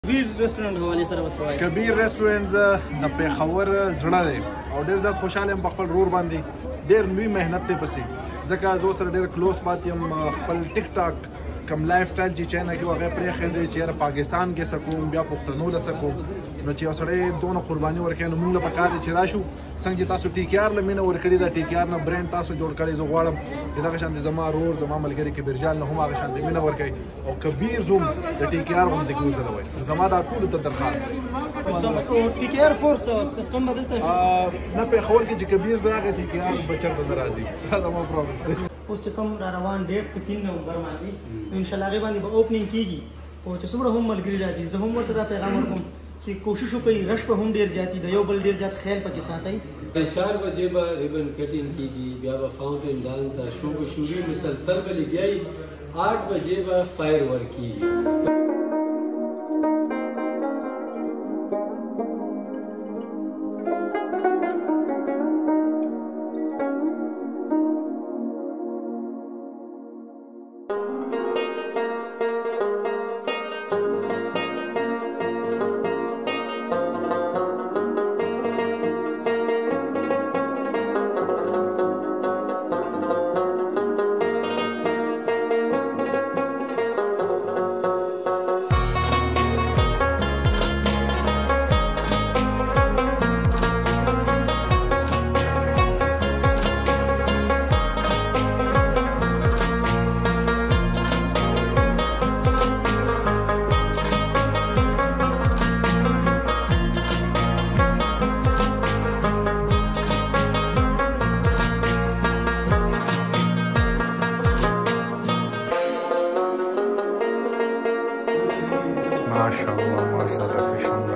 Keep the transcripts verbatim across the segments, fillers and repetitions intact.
کبیر ریسټورانټ حواله سره وسوای کبیر ریسټورانټ د پیښور زړه دی او ډېر زیات خوشاله یم په خپل رور باندې ډېر لوی مهنت دی پسې ځکه زه سره ډېر کلوز پاتې یم خپل ټیک ټاک کم لایف سټایل چې چینه کې هغه پرېښی دی چې یاره پاکستان کې څه کوم بیا پښتنو له څه کوم نو چې یو سړی دونه قرباني ورکوي نو موږ له پکار دی چې راشو څنګه چې تاسو ټي کې آر له مینه ورکړې ده ټي کې آر نه برانډ تاسو جوړ کړی زه غواړم چې دغه شانتې زما رور زما ملګري کبیر جان نه هم هغه شانتې مینه ورکوي او کبیر زوم د ټي کې آر غوندې وځلوئ زما دا ټولو ته درخواست دی ټي کې آر فورس سیستم بدلته نه پېښور کې چې کبیر زه هغه ټي کې آر به چېرته نه راځي دا زما پرومس دی اوس چې کوم را روان ډیټ په تین نومبر باندې انشاءالله هغې باندې به اوپننګ کېږي او چې څومره هم ملګري راځي زه هم ورته دا پیغام ورکوم چې کوشش وکړئ رش به هم ډېر زیات د یو بل ډېر زیات خیال پکې ساتئ چار بجې به ریبن کټینګ کېږي بیا به فاؤنټین ډانس دا شو به شروع مسلسل به لګیایي آٹھ بجې به فایر ورک کېږي ماشاءالله ماشاءالله فیشن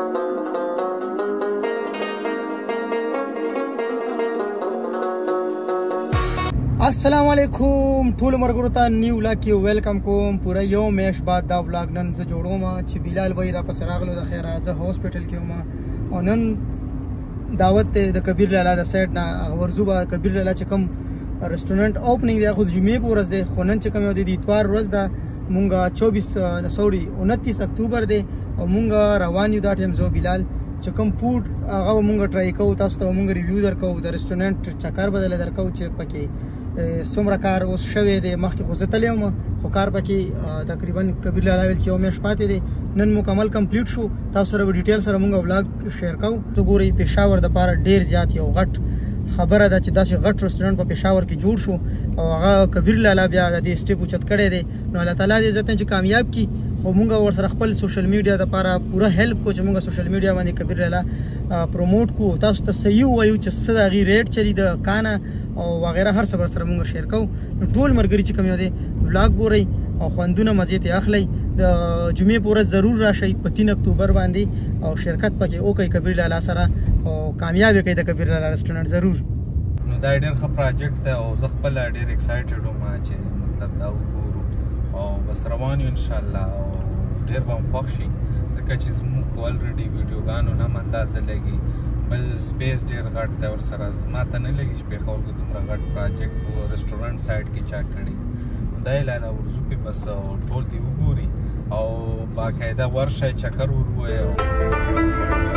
السلام علیکم ټولو ملګرو ته نیو لاک کې ویلکم کوم پوره یو میاشت بعد دا ولاګ نن زه جوړوم چې بلال بھائی راپسې راغلو د خیره زه هاسپټل کې وم او نن دعوت دی د کبیر لالا د سایډ نه هغه ورځو به کبیر لالا چې کوم ریسټورانټ اوپننګ دی خو د جمعې په ورځ دی خو نن چې کوم یو دی د اتوار ورځ ده مونږ چوبیس سوري انتیس اکتوبر دی او مونږ روان یو دا ټایم زه بلال چې کوم فوډ هغه به مونږ ټرای کوو تاسو ته مونږ ریویو درکوو د ریسټورانټ چکر به درله درکوو چې پکې څومره کار اوس شوی دی مخکې خو زه تللی وم خو کار پکې تقریبا کبیر لالا ویل چې یو میاشت پاتې دی نن مکمل کمپلیټ شو تاسو سره به ډیټیل سره مونږ ولاګ شیر کوو زه ګورئ پېښور دپاره ډېر زیات یو غټ خبره ده چې داسې غټ ریسټورانټ په پېښور کې جوړ شو او هغه کبیر لالا بیا د دې سټیپ اوچت کړی دی نو الله تعالی دې عزت چې کامیاب کړي خو مونږ ورسره خپل سوشل میډیا دپاره پوره هیلپ کوو چې مونږ سوشل میډیا باندې کبیر لالا پروموټ کوو تاسو ته صحیح ووایو چې څه د هغې ریټ چلی د کانه او وغیره هر څه به سره مونږ شیر کوو نو ټول ملګري چې کوم یو دی ولاګ ګورئ او خوندونه مزې ترې اخلئ د جمعې په ورځ ضرور راشئ په تین اکتوبر باندې او شرکت پکې وکړئ کبیر لالا سره او کامیاب یې کړئ د کبیر لالا ریسټورانټ ضرور نو دا ډېر ښه پروجیکټ دی او زه خپله ډېر ایکسایټډ وم چې مطلب دا وګورو او بس روان یو انشاءالله او ډېر به م خوښ شي ځکه چې زموږ خو الریډي ویډیوګانو نه هم اندازه لګي بل سپیس ډېر غټ دی ورسره ما ته نه لګي چې پېښور کې دومره غټ پروجیکټ و ریسټورانټ سایډ کې چا کړي دا یې لاله ورځو کې بس ټول دې وګوري او باقاعده ورشئ چکر ور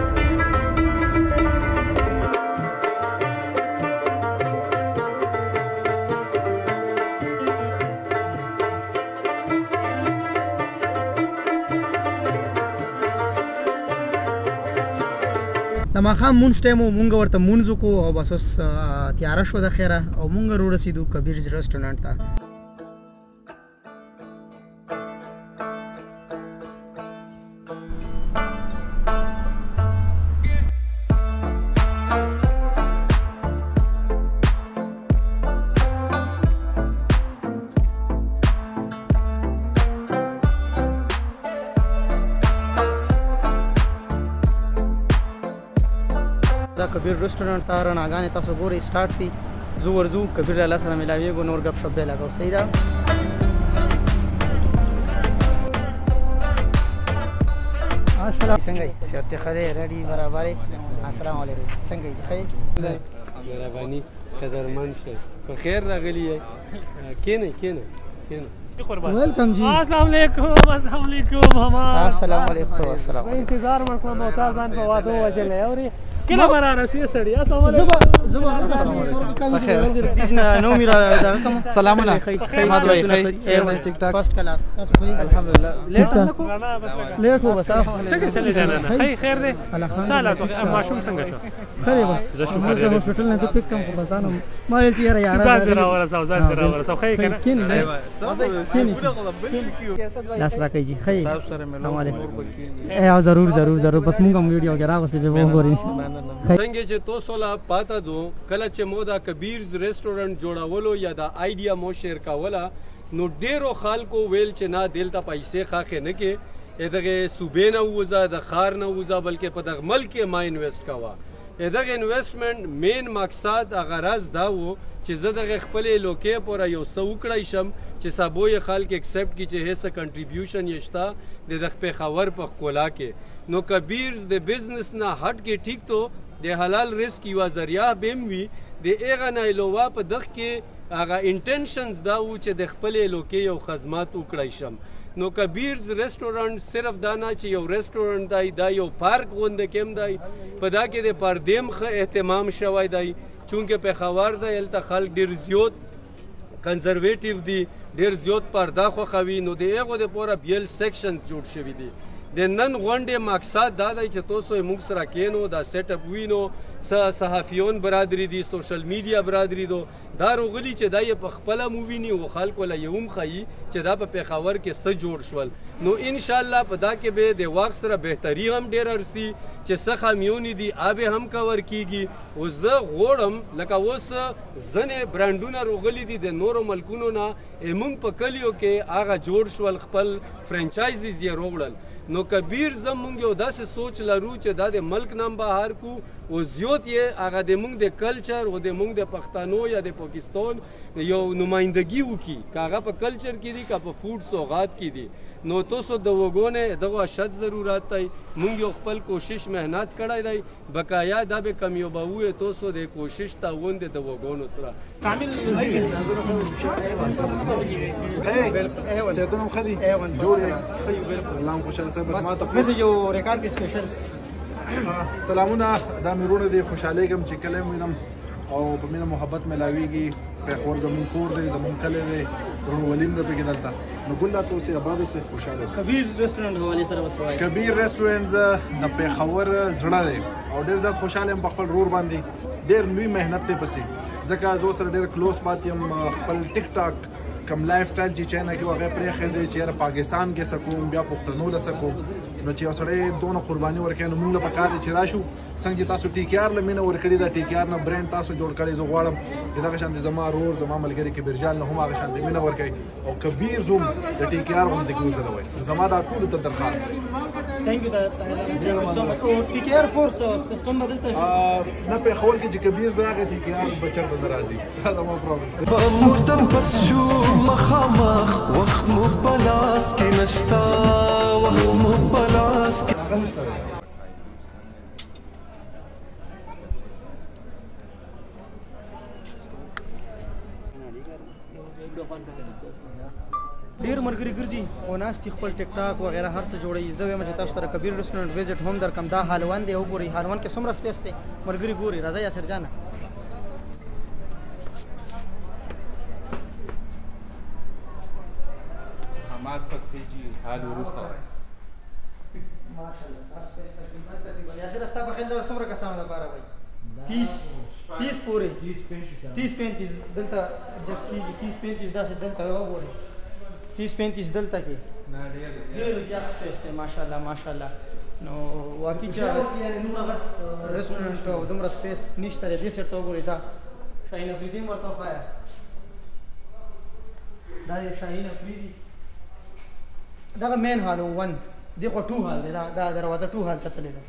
د ماښام مونځ ټایم و مونږ ورته مونځ وکړو او بس اوس تیاره شوه د خیره او مونږ راورسېدو کبیر ریسټورانټ ته دا کبیر ریسټورانټ ته رڼاګانې تاسو ګورئ سټارټ دي زه ورځو کبیر لالا سره میلاویږو نور ګپ شپ دی لګو صحیح ده السلام څنګه یې صحت ښه دی ریډي برابر یې السلام علیکم څنګه یې ښه یې مهرباني قدرمن شه په خیر راغلی یې کښېنئ کښېنئ کښېنئ वेलकम जी। अस्सलाम वालेकुम अस्सलाम वालेकुम हमारा अस्सलाम वालेकुम अस्सलाम इंतजार मसला मोहताज को वादो वजले और किला बरा रसी सड़ी अस्सलाम वालेकुम زبا زبا صور كم ديجنا نومي را كم سلام عليكم حماد भाई خير टिक टॉक फर्स्ट क्लास تاسو خير الحمد لله ليت عندكم ليت هو بس څنګه چلے جانا خیر خیر دې سالات ما شوم څنګه شو خیر بس موږ د هسپټل نه ته پک کم خو بزانم ما یل چیرې یار ځان راوړل سو ځان راوړل سو خیر کنه کین لاس راکې جی خیر السلام علیکم اے ضرور ضرور ضرور بس موږ هم ویډیو کې راغوستې به وګورئ ان شاء الله څنګه چې تاسو لا پاته دو کله چې مو دا کبیرز ریسټورانټ جوړولو یا دا آیډیا مو شیر کاوله نو ډیرو خلکو ویل چې نه دلته پیسې خاخې نه کې دغه صوبې نه وځه د ښار نه وځه بلکې په دغه ملک کې ما انویسټ کوه دغه انویسټمنټ مین مقصد هغه غرض دا و چې زه دغه خپلې لوکې پوره یو څه وکړی شم چې سبو یې خلک اکسپټ کړي چې هیڅ کنټریبیوشن یې شته د دغه پېښور په ښکلا کې نو کبیرز د بزنس نه هټ کې ټیک تو د حلال رزق یوه ذریعه به هم وي د هغه نه علاوه په دغه کې هغه انټینشنز دا و چې د خپلې لوکې یو خدمات وکړی شم نو کبیرز ریسټورانټ صرف دا نه چې یو ریسټورانټ دی دا یو پارک غونډه کې هم دی په دا کې د پردیم ښه اهتمام شوی دی چونکې پېښور دی هلته خلک ډېر زیات کنزرویټیو دي ډېر زیات پرده خوښوي نو د هغو دپاره بیل سیکشنز جوړ شوي دي د نن غونډې مقصد دا دی چې تاسو یې موږ سره کینو دا سیټ اپ وینو صحافیون برادري دي سوشل میډیا برادري دو دا روغلي چې دا یې په خپله مو ویني و خلکو له یې هم ښیي چې دا په پېښور کې څه جوړ شول نو انشاءالله په دا کې به د وخت سره بهتري هم ډېر ارسي چې څه خامیونې دي آب هم کور کیږي او زه غواړم لکه اوس ځینې برانډونه روغلي دي د نورو ملکونو نه موږ په کلیو کې هغه جوړ شول خپل فرانچایزیز یې روغړل نو کبیر زمونږ یو داسې سوچ لرو چې دا د ملک نام بهر کو او زیات یې هغه د مونږ د کلچر او د مونږ د پښتنو یا د پاکستان یو نمایندګي وکړي که هغه په کلچر کې دي که په فوډ سوغات کې دي نو تاسو د وګونه دغه اشد ضرورت دی مونږ یو خپل کوشش مهنت کړی دی بقایا دا به کمیوبوي تاسو د کوشش تاوند د وګونو سره سیادتونم خدي جوړ یې الله خوشاله صاحب بس ما ته مې یو ریکارډ کې سپیشل سلامونه دا میرونه دي خوشاله کوم چې کله مینم او په مینه محبت ملاویږي پېښور زمون کور دی زمون کلی دی ورونولیم د پکې دلته نو ګل لا توسې آباد اوسئ خوشاله اوسئ کبیر ریسټورانټ حوالې سره وسوای کبیر ریسټورانټ د پېښور زړه دی او ډېر زیات خوشاله یم په خپل رور باندې ډېر لوی محنت دی پسې ځکه زه سره ډېر کلوز پاتې یم خپل ټیک ټاک کم لایف سټایل چې چینه کې هغه پرېښی دی چې یاره پاکستان کې څه کوم بیا پښتنو له څه کوم نو چې یو سړی دونه قرباني ورکوي نو موږ له پکار دی چې راشو څنګه چې تاسو ټي کې آر له مینه ورکړې ده ټي کې آر نه برینډ تاسو جوړ کړی زه غواړم چې دغه شانتې زما رور زما ملګري کبیرجان نه هم هغه شانتې مینه ورکوي او کبیر زوم د ټي کې آر غوندې کې وځلوئ زما دا ټولو ته درخواست دی ثانک یو سو مچ او ټي کې آر فورس سیستم بدلته نه پېښور کې چې کبیر زه راغی ټي کې آر به چېرته نه راځي دا زما پرومس دی مردم پس شو مخامخ وخت مو په لاس کې نشته وخت مو په لاس کې هغه نشته دی ډیر مرګري ګرځي او ناستي خپل ټیک ټاک وغیرہ هر څه جوړي زه وایم چې تاسو سره کبیر ریسټورانټ وزټ هم درکم دا حالوان دی وګورئ حالوان کې څومره سپیس دی مرګري ګوري راځه یاسر جان हमार पसी जी हाल उरुखा माशाल्लाह दस स्पेस तकरीबन यासर रास्ता په خیال دا څومره کسانو لپاره وای तीस तीस پورې तीस पैंतीस دلته جست کیږي तीस पैंतीस داسې دلته وګورئ तीस पैंतीस دلته کې ډېر زیات سپیس دی ماشاءالله ماشاءالله نو واقعي چې یعنی دومره غټ ریسټورانټ او دومره سپیس نشته دی دې سره ته وګورئ دا شاهین افریدي ورته وخایه دا یې شاهین افریدي دغه مین هال ون دی خو ټو هال دی دا دروازه ټو هال ته تللی ده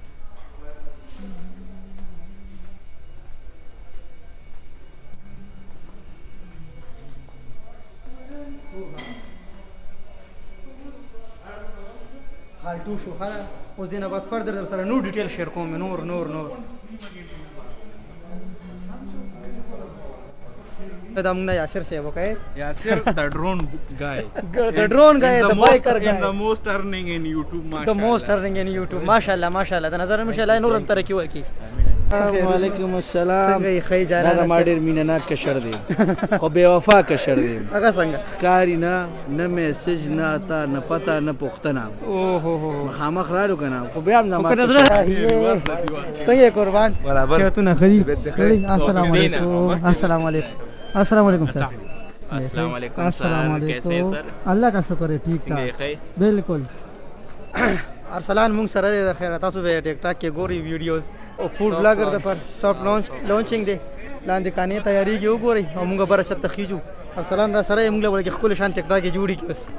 حال ټو شو خاله اوس دینه بعد فردر در سره نور ډیټیل شیر کوم نور نور نور دا موږ نه یاسر صاحب وکړي یاسر the drone guy the drone guy the biker guy the most earning in YouTube the most earning in YouTube ماشاءالله ماشاءالله د نظر مشالله نورم ترقی وکړي وعلیکم السلام څنګه خی جانا دا ما ډیر مینه ناک کشر دی خو بے وفا کشر دی هغه څنګه کاری نه نه میسج نه تا نه پتا نه پختنه او هو هو خامخ رالو کنه خو بیا هم په نظر څنګه قربان برابر شتونه خري السلام علیکم السلام علیکم السلام علیکم سر السلام علیکم السلام علیکم اللہ کا شکر ہے ٹھیک ٹھاک بالکل ارسلان مونږ سره د خیر تاسو به ټیک ټاک کې ګوري ویډیوز او فوډ بلاګر د پر سافټ لانچ لانچینګ دی لاندې کانې تیاریږي وګورئ او موږ به راشد تخیجو ارسلان را سره موږ له ورګه خپل شان ټیک ټاک کې جوړی کی بس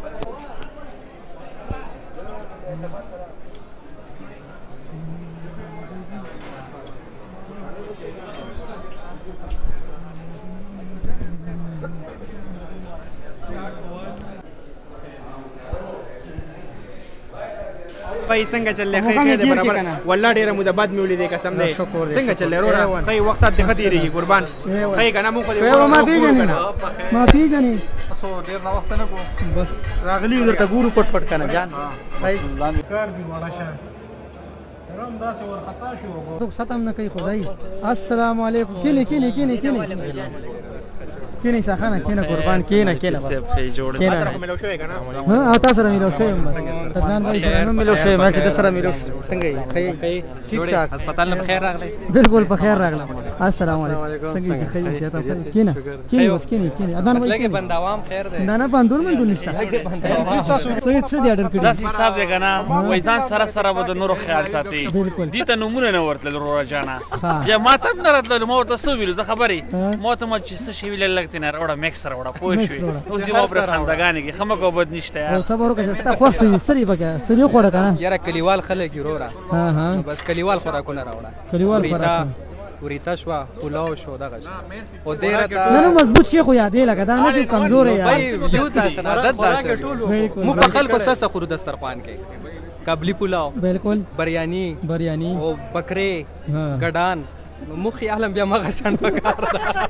پای څنګه چلې خې دې برابر والله ډیره موده بعد مې ولیدې قسم دې څنګه چلې وروره خې وخت دې خديري قربان خې کنه مو خو دې ما پیژنې ما پیژنې سو ډیر نه وخت نه کو بس راغلی درته ګورو پټ پټ کنه جان خې کار دی وړه شه رم داسې ورخطا شو تو ختم نه کوي خدای السلام علیکم کینی کینی کینی کینی کینی ساخانه کینه قربان کینه کینه بس کینه سره ملو شوې کنه ها او تاسو سره ملو شوې بس تدنان وای سره نو ملو شوې ما چې سره ملو څنګه یې ټیک ټاک هسپتال نه بخیر راغلی بالکل بخیر راغله السلام علیکم څنګه یې خیر سیاته کینه کینه بس کینه کینه ادان وای لکه بندوام خیر دی نه نه باندول من دول نشته څنګه څه دی اډر کړی داس حساب دی کنه وای ځان سره سره به د نورو خیال ساتي بالکل دي ته نمونه نه ورتل رو جانا یا ما ته نه راتل مو ته سو ویل د خبري مو ته ما چې څه شی ویل لګتی نه وړه مکسر وړه پوه شو اوس دی مو پر خندګانی کې خمه کو بد نشته او صبر وکړه ستا خو سړي سړي بګه سړي خوړه کنه یاره کلیوال خلک یورورا ها ها بس کلیوال خوراکونه راوړه کلیوال خوراک وريتا شو پلاو شو دغه او ډیره نه نه مضبوط شي خو یادې لګا دا نه چې کمزور یې یو تاسو عادت ده مو په خلکو سره خورو دسترخوان کې قابلی پلاو بالکل بریانی بریانی او بکره ګډان مخي عالم بیا مغه شان پکار ده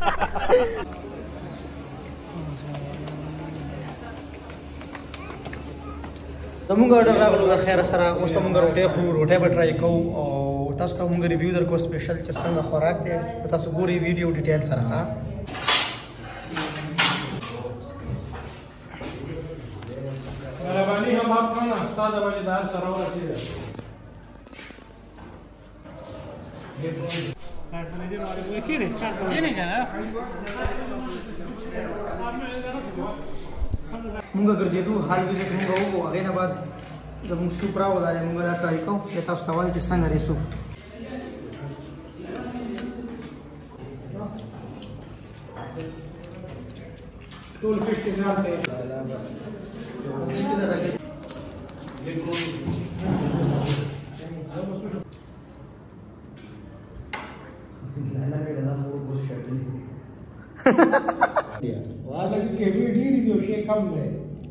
زمونږ اډر راغلو د خیر سره اوس مونږ روټي خورو روټي به ټرای کوو او تاسو ته مونږ ریویو درکو سپیشل چې څنګه خوراک دی تاسو ګوري ویډیو ډیټیل سره ها مهرباني هم آپ کړه استاد وجدار سره ورسېده مونږ ګرځېدو حال ویزټ مونږ وکړو هغې نه بعد زموږ سوپ راولاړی مونږ دا ټرای کوو چې تاسو ته وایو چې څنګه دی سوپ ټول فش کې ځان کوي والا کې ډېری دی شي کم دی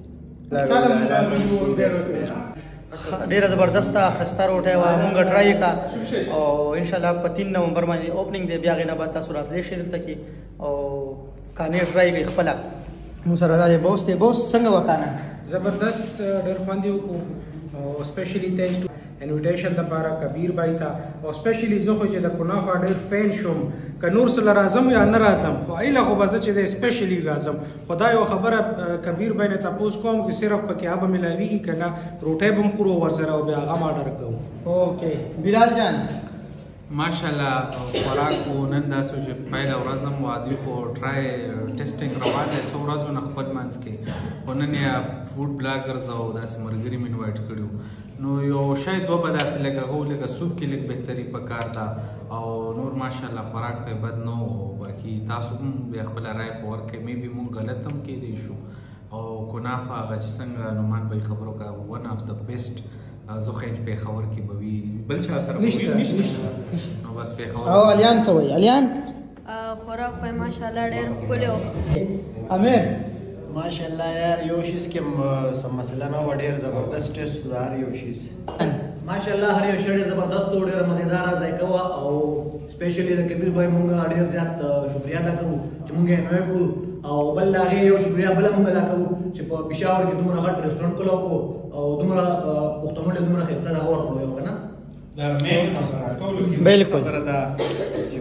ډیره زبردست خسته روټه و مونږ ټرای کا او ان شاء الله په تین نومبر باندې اوپننګ دی بیا غنه بعد تاسو راتلی شئ دلته کې او کانې ټرای کوي خپل مو سره دا بوس دی بوس څنګه وکانه زبردست ډېر باندې وکړو او سپیشلی تھینکس ټو انویټیشن لپاره کبیر بای ته او سپیشلی زه خو چې د کنافه ډېر فین شوم که نور سره راځم یا نه راځم خو ایله خو به زه چې دی سپیشلی راځم خو دا یوه خبره کبیر بای نه تپوس کوم چې صرف پکې هغه میلاویږي که نه روټۍ به هم خورو ورسره او بیا هغه هم آډر کوو اوکې بلال جان ماشاءالله خوراک و نن داسې چې پیله ورځ هم وادي خو ټرای ټیسټینګ روان دی څو ورځو نه خپل منځ کې خو نن یې فوډ بلاګرز او داسې ملګري مې انوایټ کړي نو یو شاید دوه به داسې لږ هغه لږه سوپ کې لږ بهتري پکار ده او نور ماشاءالله خوراک خو بد نه و باقي تاسو هم بیا خپله رای په ورکړئ مې بي مونږ غلط هم کیدی شو او کنافه هغه چې څنګه نومان به یې خبرو کا ون اف د بیسټ زه خینج پېښور کې به وي بل چا سره نشته نشته نو بس پېښور او الیان څه وایي الیان خوراک خو ماشاءالله ډېر ښکلی و امیر ماشاءالله یار یو شیز کې څه مسله نه وه ډېر زبردست ټیسټ هر یو شیز ماشاءالله هر یو شی ډېر زبردست و ډېره مزیداره ذایقه وه او سپیشلی د کبیر بای مونږ ډېر زیات شکریا ادا کوو چې مونږ یې انوایټ کړو او بل د هغې یو شکریا بله مونږ ادا کوو چې په پېښور کې دومره غټ رسټورانټ کلو کړو او دومره پښتنو له دومره ښایسته دغه ورکړو یو که نه دا مین خبره ټولو کې بالکل خبره ده چې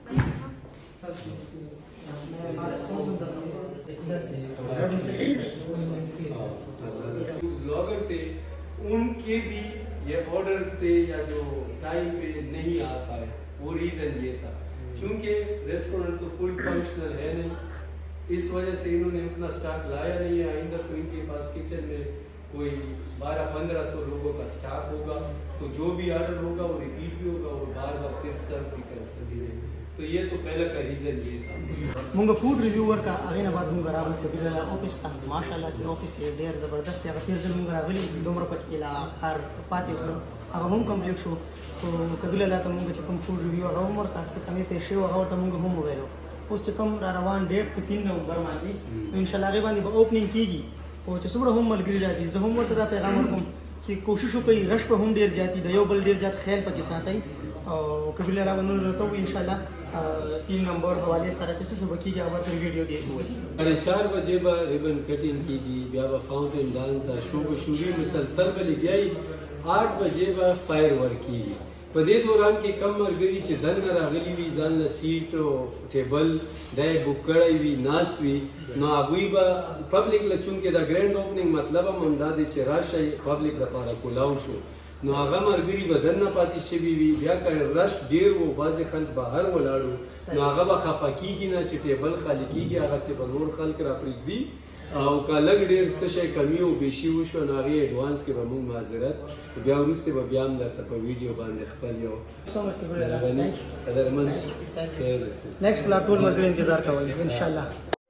blogger थे उनके भी ये ऑर्डर्स थे या जो टाइम पे नहीं आ पाए वो रीज़न ये था क्योंकि रेस्टोरेंट तो फुल फंक्शनल है नहीं इस वजह से इन्होंने उतना स्टॉक लाया नहीं है। आइंदा तो इनके पास किचन में कोई बारह पंद्रह सौ लोगों का स्टॉक होगा तो जो भी ऑर्डर होगा वो रिपीट भी होगा और बार बार फिर सर्व भी कर सकेंगे। तो ये तो पहले का रीज़न ये था। मुंगा फूड रिव्यूअर का आगे ना बात मुंगा रावल से बिल्ला ऑफिस था माशाल्लाह से ऑफिस है ढेर ज़बरदस्त है। फिर जब मुंगा रावली दोमर पट के ला कार पाते उस अब हम कंप्लीट शो तो कबीला ला तो मुंगा चकम फूड रिव्यू अगर उमर का से कमी पेशे हुआ और तो मुंगा हम मोबाइलो उस चकम रारवान डेट के तीन नवंबर मानी इंशाल्लाह आगे बांधी ओपनिंग कीगी और जो सुबह हम मल गिर जाती जो हम वर्ता पैगाम रकम कि कोशिश कई रश पर हम डेर जाती दयो बल डेर जात ख्याल पर के साथ आई और कबीला ला बनूँ रहता हूँ इंशाल्लाह तीन नंबर वाले सारा चीज़ से बकी के आवाज़ वीडियो दिए हुए अरे चार बजे बा रिबन कटिंग की दी ब्याह फाउंटेन डांस था शो को शूरी मुसलसल बली गई आठ बजे बा फायर वर्क की पदे दौरान के कम मरगरी चे दन न रागली भी जान सीट टेबल दे बुक कड़ाई भी नाश्त भी ना अबुई बा पब्लिक लचुन के दा ग्रैंड ओपनिंग मतलब हम दादे चे राशा पब्लिक दा पारा कोलाउ शो नो आगा मरगरी बदन न पाती शबी भी ब्या कर रश डेर वो बाजे खल बाहर वलाड़ो नो आगा बा खफा की की ना चे टेबल खाली की की आगा से बनोर खल कर अपनी दी او کا لګ ډیر څه شي کمی او بشي وشو نو هغه اډوانس کې به موږ معذرت بیا وروسته به بیا هم درته په ویډیو باندې خپل یو قدرمن नेक्स्ट ब्लॉग टूर में इंतजार करेंगे इंशाल्लाह।